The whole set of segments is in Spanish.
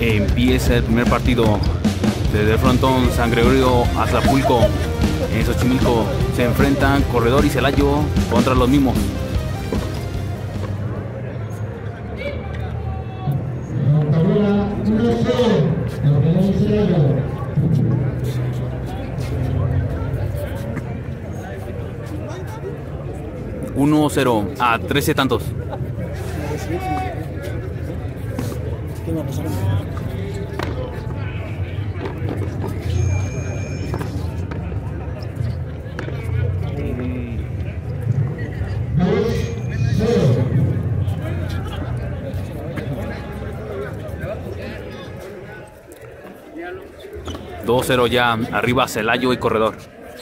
Empieza el primer partido desde el frontón San Gregorio Aztlapulco. En Xochimilco se enfrentan Corredor y Celayo contra los mismos. Uno 0 a 13 tantos. Dos 0 ya, arriba Celayo y Corredor.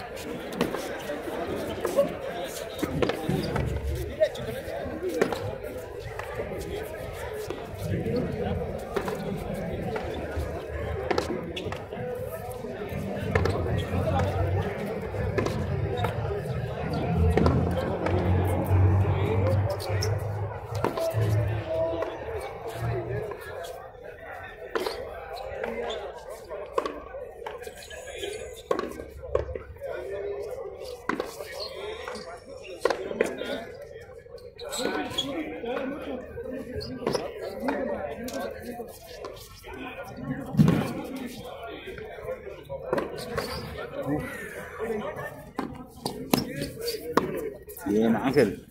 Bien, Ángel.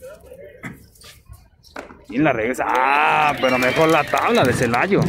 Bien la regresa. Ah, pero mejor la tabla de Celayo.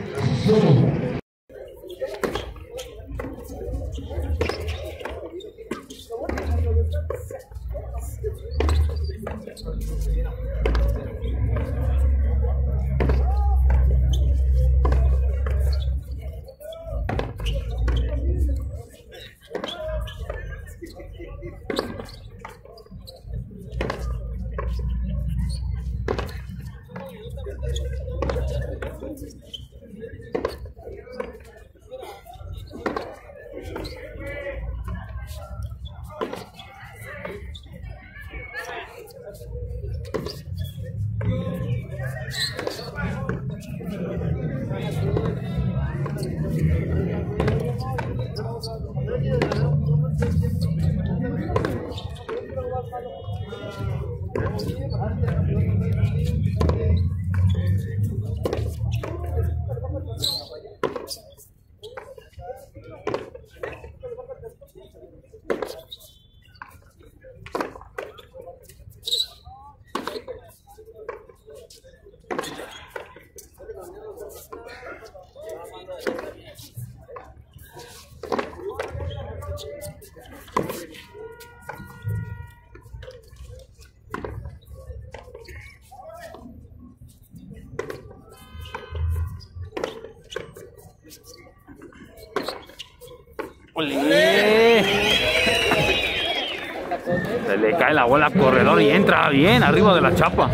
Se le cae la bola a Corredor y entra bien arriba de la chapa.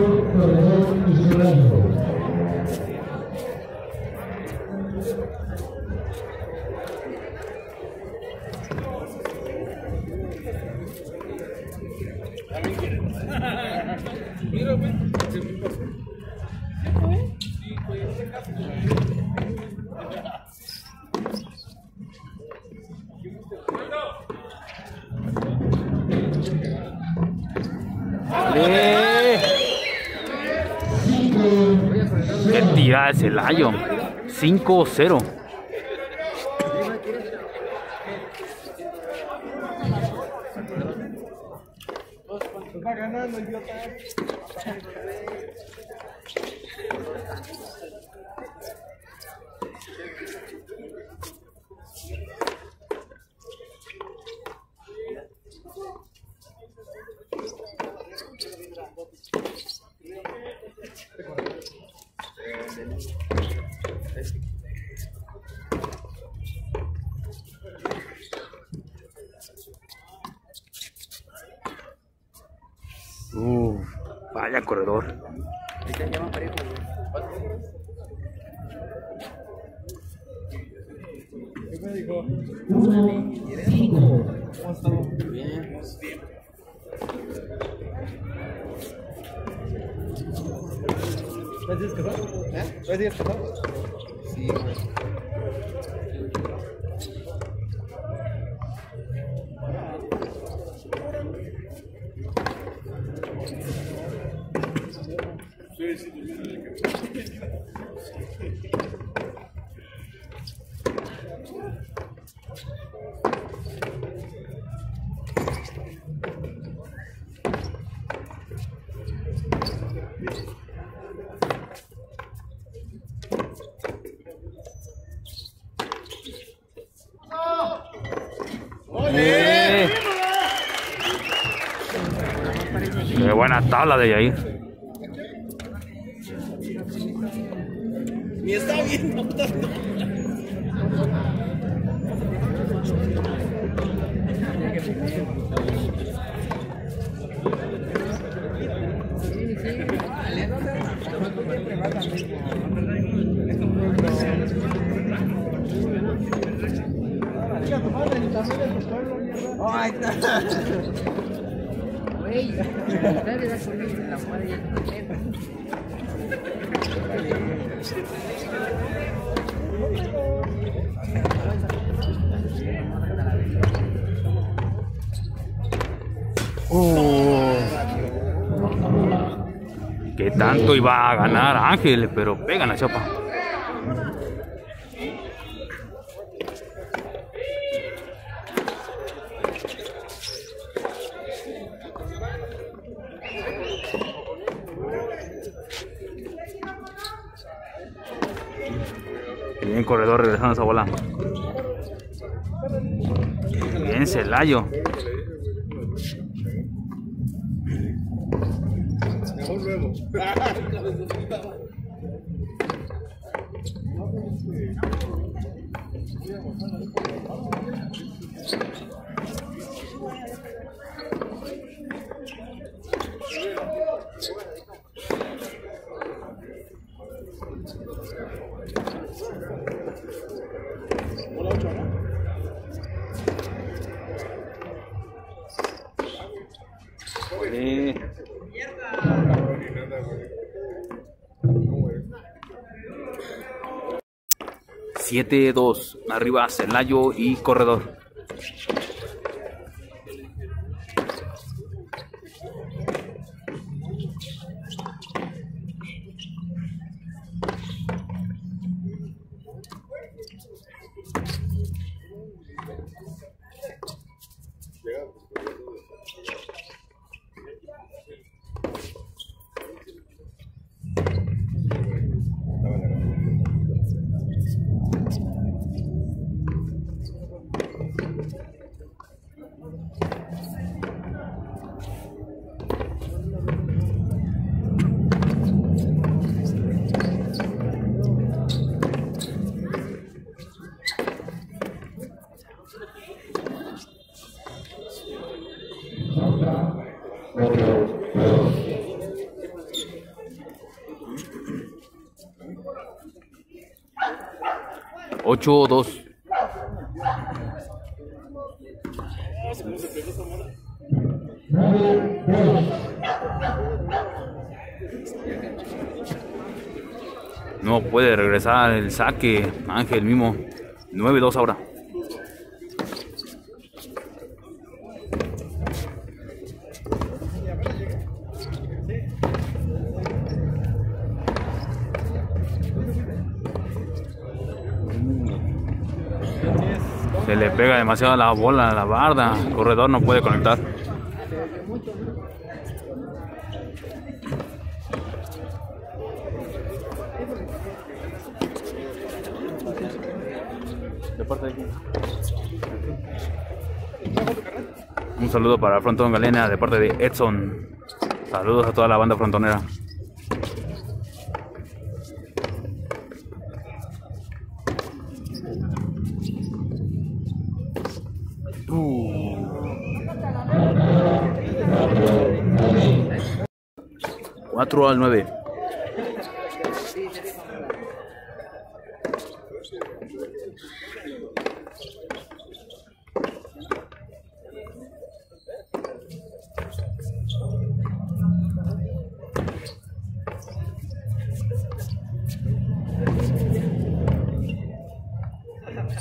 Qué tirada de Celayo. 5-0. Va ganando, idiota. Vaya Corredor. ¿Qué me dijo? ¿Cómo estamos? Bien. ¿Ves casado? ¿Ves casado? Sí, güey. Qué buena tabla de Yair. Ni está viendo tanto. Ay, está. Güey, dale la corriente en la madre ya Que tanto iba a ganar Ángel, pero pega la chapa. Bien corredor regresando a esa bola. Bien Celayo. Sí. 7-2, arriba Celayo y corredor. Ocho, 2. No puede regresar el saque Ángel mismo. 9-2 ahora. Se le pega demasiado la bola a la barda. El corredor no puede conectar. Un saludo para Frontón Galena de parte de Edson. Saludos a toda la banda frontonera. Cuatro al 9.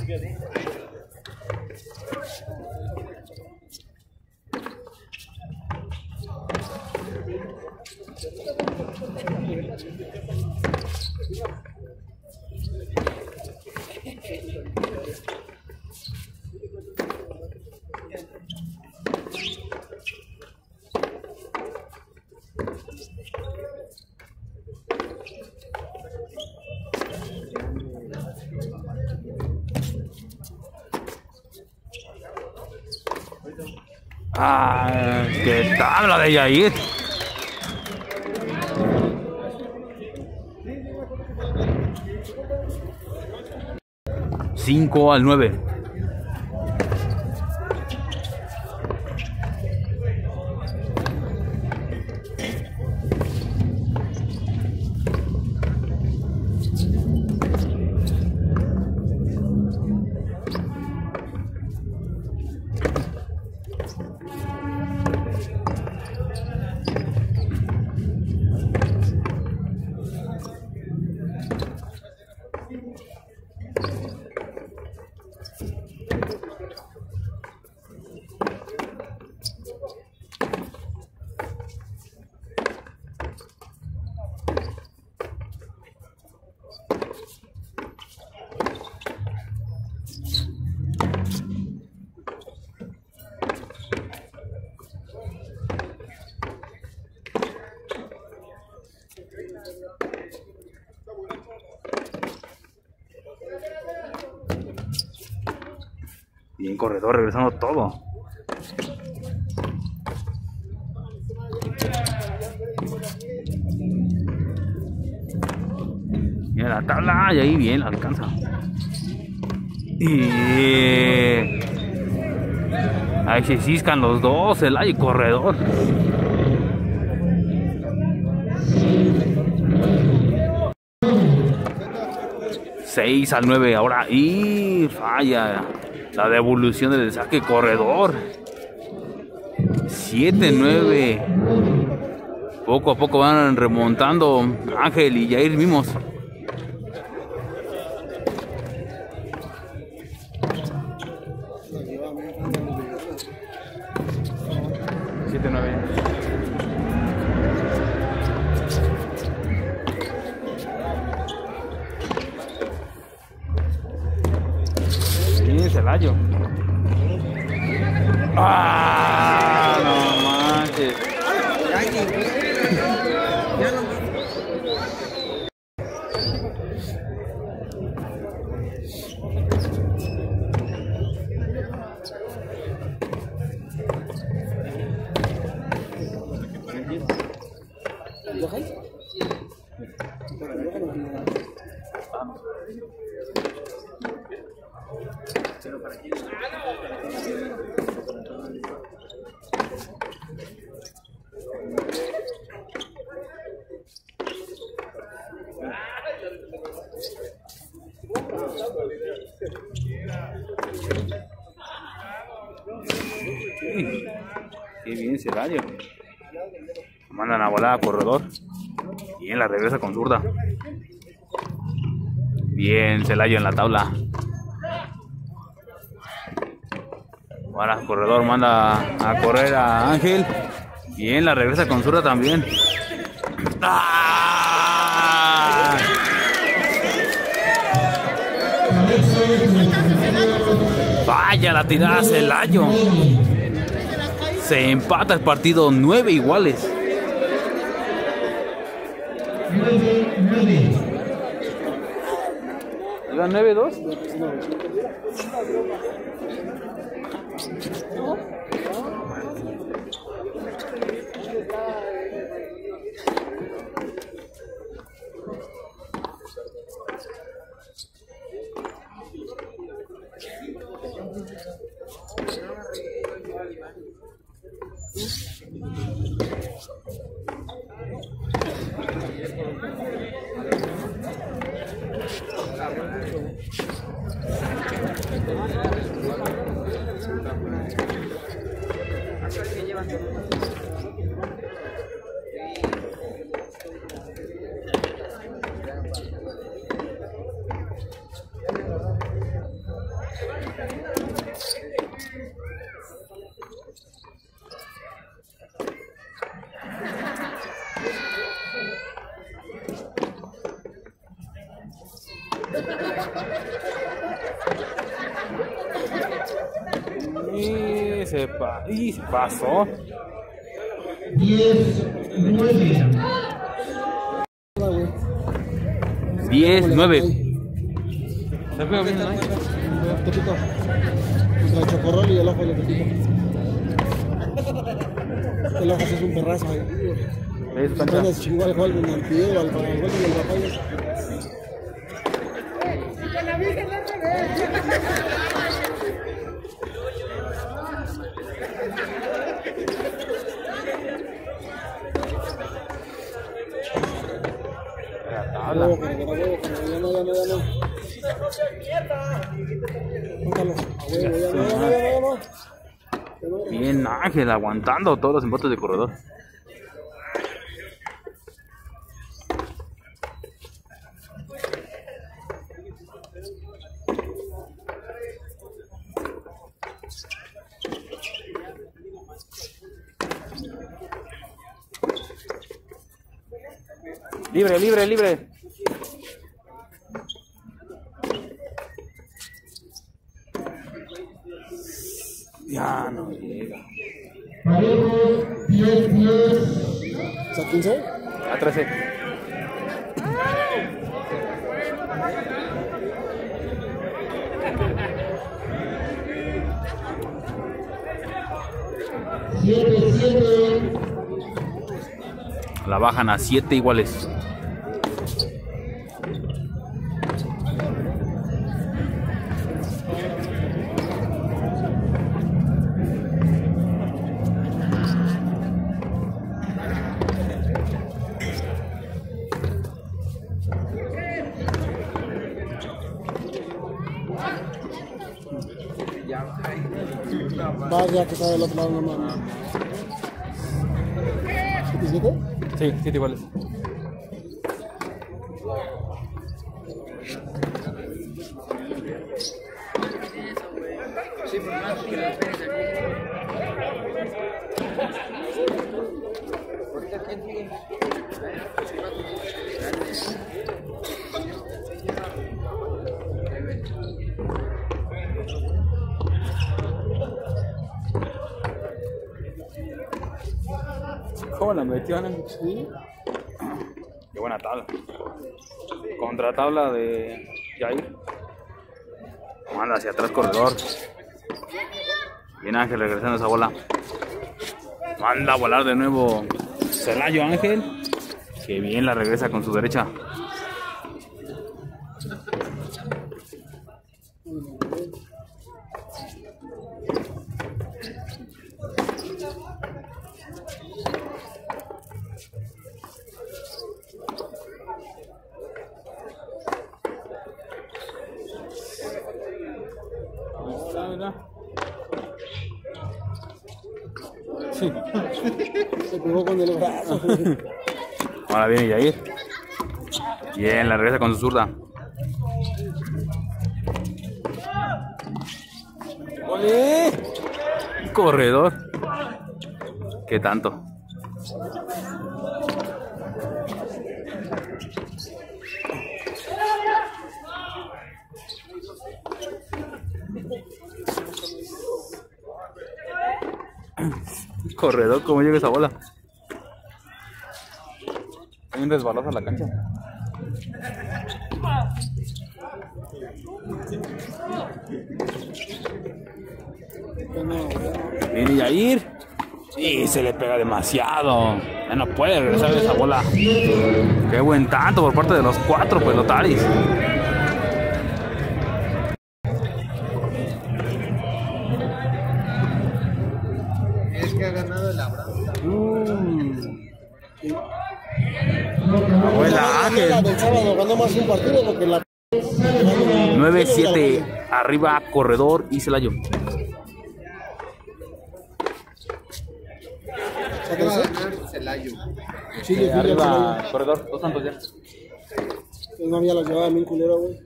Ah, qué tabla de Yair. Cinco al 9. Bien, corredor, regresando todo. Mira la tabla y ahí bien, alcanza. Y ahí se ciscan los dos, el y corredor. Seis al 9 ahora y falla la devolución del saque corredor. 7-9. Poco a poco van remontando Ángel y Yair mismos. Celayo. ¡Ah! No manches. Qué bien Celayo. Mandan a volar a corredor. Bien, la regresa con zurda. Bien, Celayo en la tabla. Ahora corredor manda a correr a Ángel. Bien, la regresa con zurda también. ¡Ah! Vaya la tirada Celayo. Se empata el partido, 9 iguales. ¿Iban 9-2? Y se pasó. 10-9. Se pega bien, ¿no? Tepito. Contra el chocorrol y el ojo de Tepito. El ojo es un perrazo ahí. Es cancha. Apenas chingó al gol de Nantido, al gol del Rafael. Tabla. Ya no. Bótalo. Ya no. Bien Ángel aguantando todos los embates de corredor. Libre. Ya no llega. ¿A 15? A 13. La bajan a 7 iguales. Vaya que está del otro lado nomás. ¿7? Sí, 7 iguales. Sí, por más que lo pegues aquí. Ahorita quién sigue. ¿Cómo la metió en el sí? Qué buena tabla. Contra tabla de Jair. Manda hacia atrás corredor. Bien Ángel regresando esa bola. Manda a volar de nuevo Celayo Ángel. Que bien la regresa con su derecha. Sí. Se pegó con el brazo. Ahora viene Jair. Bien, la regresa con su zurda. ¡Ole! Corredor. ¿Qué tanto? Corredor, ¿cómo llega esa bola? Hay un resbaloso en la cancha. Viene Jair. Y se le pega demasiado. Ya no puede regresar de esa bola. Qué buen tanto por parte de los 4 pelotaris. Es que ha ganado el Abraham. Abuela Ángel. La del sábado ganó más un partido porque la 9-7 arriba corredor y Celayo. Va a ganar Celayo. Chile, Arriba corredor, 2 tantos ya. no había los llevaba bien culero, güey.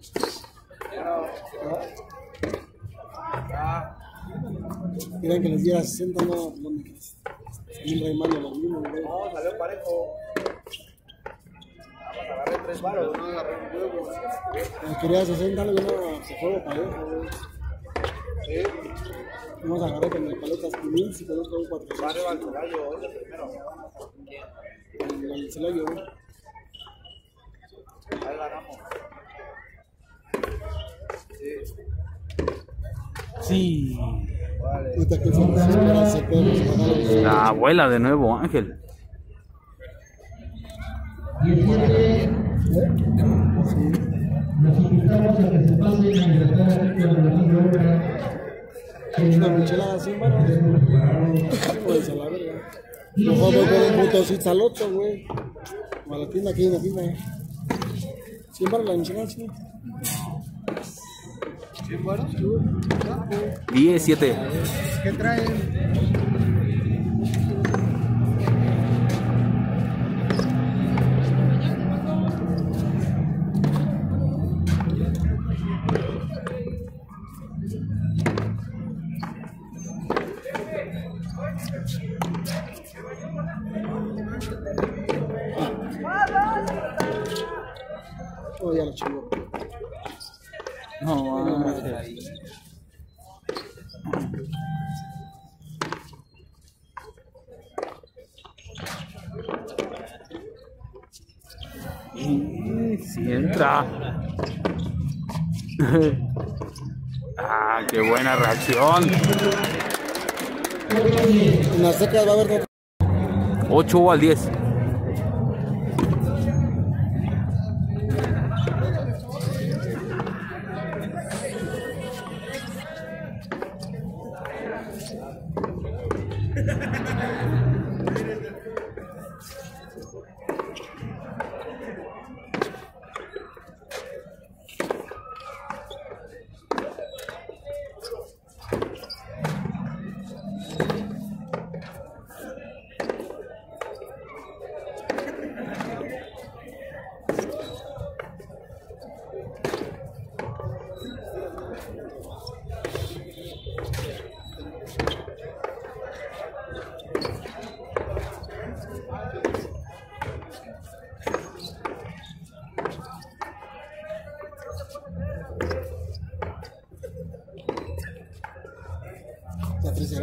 Querían que les diera 60, no, ¿dónde crees? Salín remando los mismos, güey. No, salió parejo. Agarré 3 varos, no agarré un huevo. Quería 60, yo no se fue pareja, güey. Vamos a agarrar con el paletas 500 y con otro 400. Arriba al Celayo, hoy el primero. El Celayo, güey. Ahí ganamos. Sí. Ahorita que se puede La abuela de nuevo, Ángel. Nos invitamos a que se pasen a ingresar aquí con la mano obra. una michelada así, mano. Pues a la verga. Mejor voy por un motocito al 8, güey. O a la tienda, aquí en la tienda. 100 baros la michelada, sí. 100 baros. 17. ¿Qué traen? Oh, ya lo chingo. No, Ángel. Y si entra. Ah, qué buena reacción. En las secas va a haber 8 al 10. la tercera.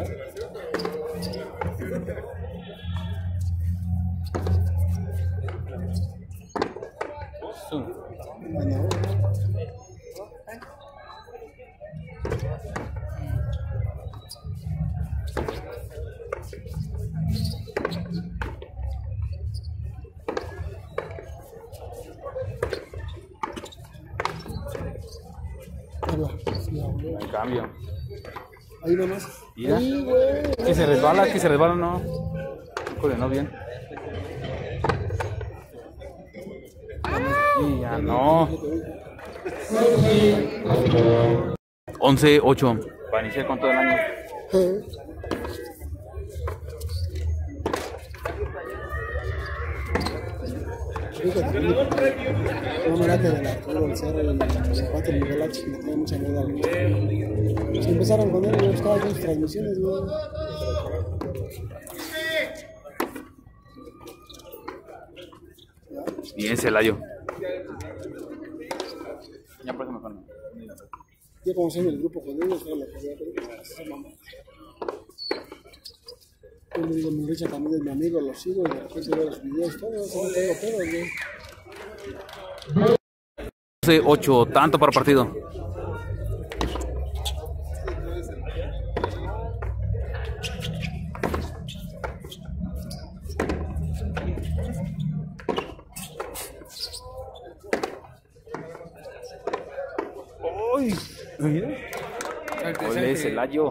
Bueno, ahí va. Sí, abuelo. En cambio. Ahí nomás. Mira. Ahí, güey. Que se resbala, no. Híjole, no bien. Y ya no. 11-8. Para iniciar con todo el año. Fíjate, no me late del Arturo, el Cerro, el empate, el Miguel H, que me tiene mucha miedo. Si empezaron con él, yo buscaba sus transmisiones, güey. Bien, Celayo. Ya por eso me ponen. Yo como soy en el grupo con ellos, era la que voy a pedir, esa mamá. Yo le digo, mi Richard también es mi amigo, lo sigo y de repente veo los videos, todo, eso no tengo pedo, güey. 11-8, tanto para partido. ¡Uy! Mira. Ole, Celayo.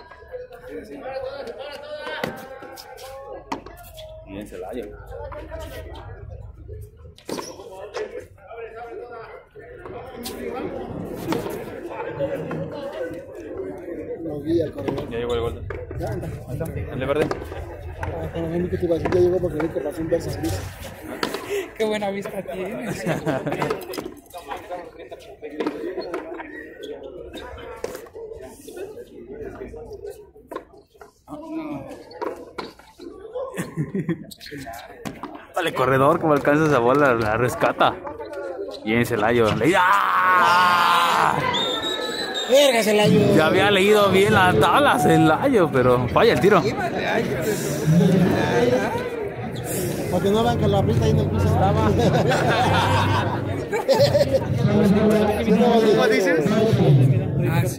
Bien, Celayo. Lo vi al corredor. Ya llegó el gol. Ya, anda. Ahí está, el de verde. Ah, con el que te iba a decir, ya llegó porque vi que pasó un verso gris. Qué buena vista tienes. Vale, corredor, como alcanza esa bola, la rescata. Bien, Celayo. ¡Ah! Verga, Celayo. Ya había leído bien la tabla, Celayo, pero falla el tiro. Porque no vean que la brita ahí en el piso. ¿Cómo dices? Ah, sí.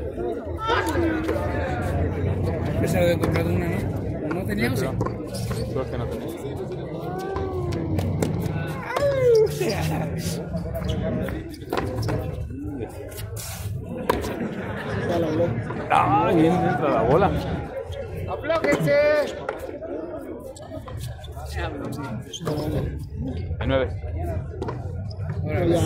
Esa había comprado una, ¿no? ¿No teníamos? Creo que no tenía. Ya la habló. Ah, bien, entra la bola. ¡Aflójense! El 9. Ya.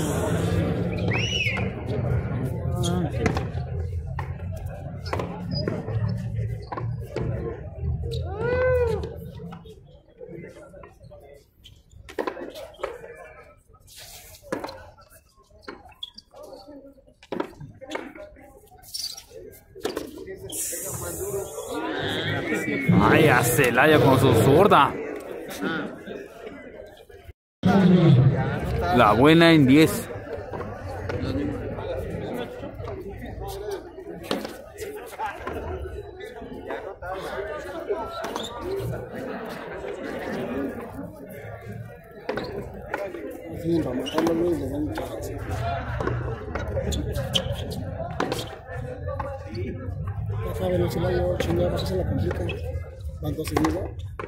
Ay, a Celaya con su zurda. La buena en 10. Sí, para matarlo, güey, le dan chance. Ya saben, el Celayo, chingada, se la complica. Van 2 seguidos.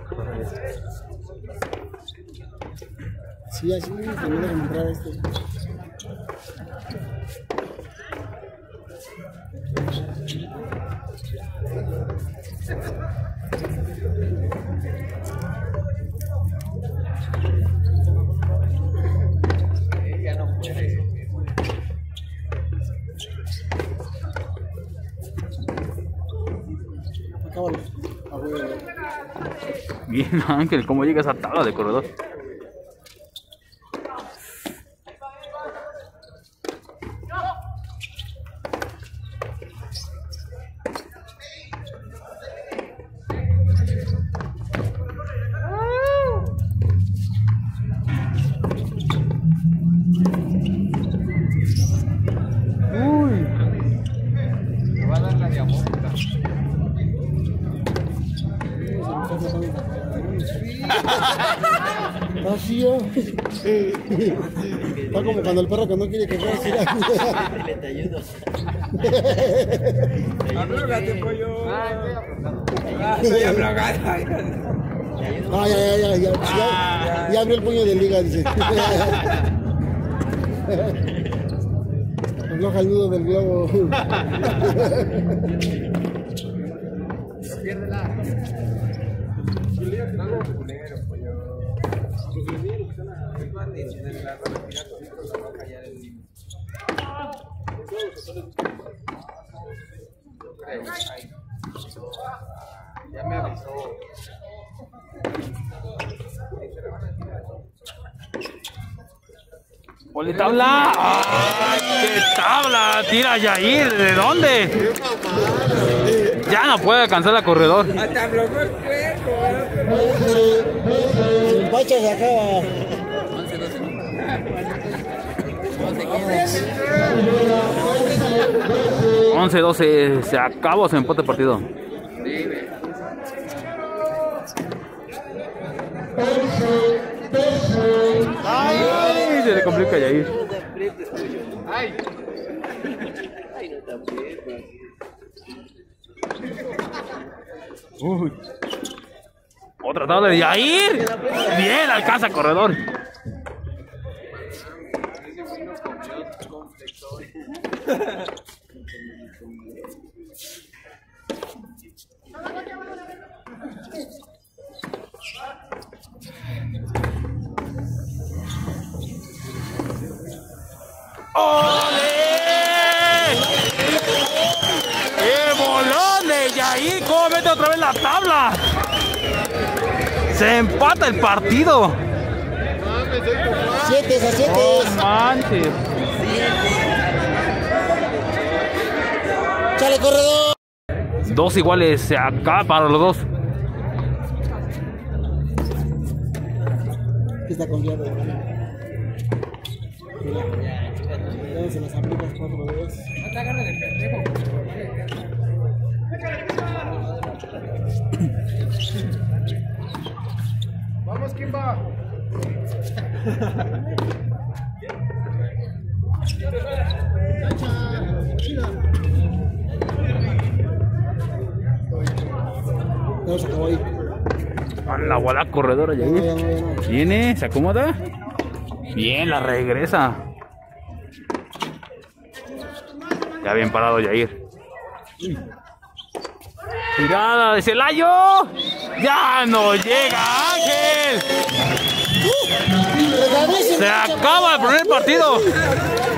Sí, así, termina de comprar este. Acábalo. A huevo. Bien, Ángel, ¿cómo llega esa tabla de corredor? Me va a dar la diabólica. Vacío. Está como cuando el perro que no quiere que veas. Te ayudo. Aflójate, pollo. Estoy aflojado. Estoy aflojado. Ah, ya abrió el puño de liga, dice. Afloja el nudo del globo. Piérdela. Algo culero, pollo. Los linieros están a en la ropa pirata, la roca ya del libro. Ya me avisó. ¡Ole, tabla! ¡Ay, qué tabla! ¡Tira Yair! ¿De dónde? Ya no puede alcanzar la corredor. Hasta aflojó el cuerpo. El pacha se acaba. 11-12, se acabó, se empate el partido. Ay, se le complica a Yair. ¡Ay! ¡Ay, no te aprietas! Uy. Otra tabla de Yair. Bien, alcanza corredor. ¡Ole! ¡Qué bolón de Yair! ¿Cómo mete otra vez la tabla? Se empata el partido. 7-7. ¡No manches! ¡Chale, corredor! 2 iguales, se acaba para los dos. Que está confiado. Mira, ya se las aplicas 4 veces. No te agarres de pendejo. Vamos, Kimba. Ya se acabó ahí. La bola corredora, Ya no, Yair. ya no, ya no. Viene, se acomoda. Bien, la regresa. Ya bien parado, Yair. Tirada de Celayo. Ya no llega Ángel. Se acaba el primer partido.